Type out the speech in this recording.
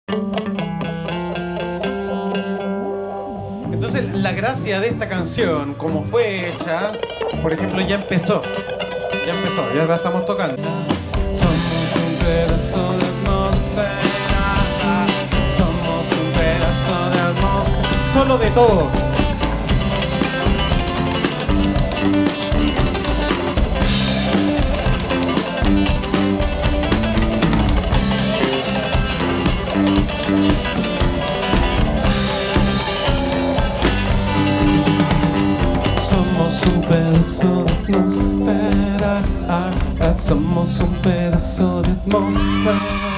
Entonces, la gracia de esta canción, como fue hecha, por ejemplo, ya empezó, ya la estamos tocando. Somos un pedazo de atmósfera, somos un pedazo de atmósfera, solo de todo. Somos un pedazo de atmósfera, somos un pedazo de atmósfera.